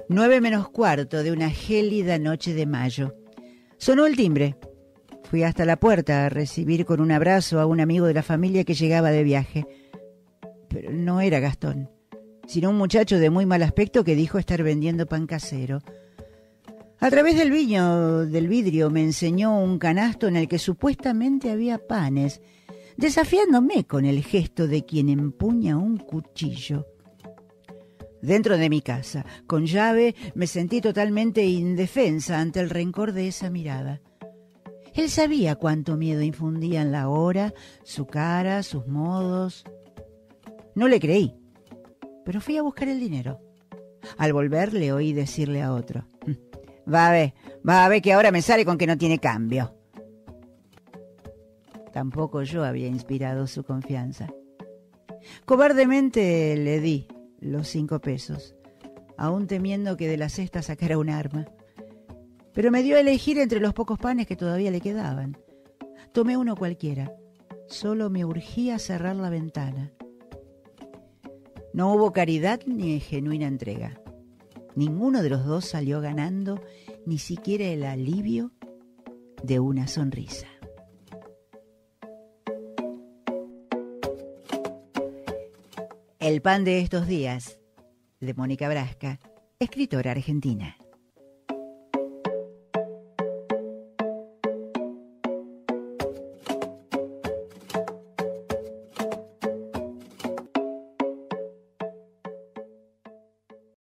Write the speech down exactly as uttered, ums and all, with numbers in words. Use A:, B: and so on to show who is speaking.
A: Nueve menos cuarto de una gélida noche de mayo. Sonó el timbre. Fui hasta la puerta a recibir con un abrazo a un amigo de la familia que llegaba de viaje. Pero no era Gastón, sino un muchacho de muy mal aspecto que dijo estar vendiendo pan casero. A través del viño, del vidrio, me enseñó un canasto en el que supuestamente había panes, desafiándome con el gesto de quien empuña un cuchillo. Dentro de mi casa, con llave, me sentí totalmente indefensa ante el rencor de esa mirada. Él sabía cuánto miedo infundían la hora, su cara, sus modos. No le creí, pero fui a buscar el dinero. Al volver le oí decirle a otro: Va a ver, va a ver que ahora me sale con que no tiene cambio. Tampoco yo había inspirado su confianza. Cobardemente le di los cinco pesos, aún temiendo que de la cesta sacara un arma. Pero me dio a elegir entre los pocos panes que todavía le quedaban. Tomé uno cualquiera. Solo me urgía cerrar la ventana. No hubo caridad ni genuina entrega. Ninguno de los dos salió ganando ni siquiera el alivio de una sonrisa. El pan de estos días, de Mónica Brasca, escritora argentina.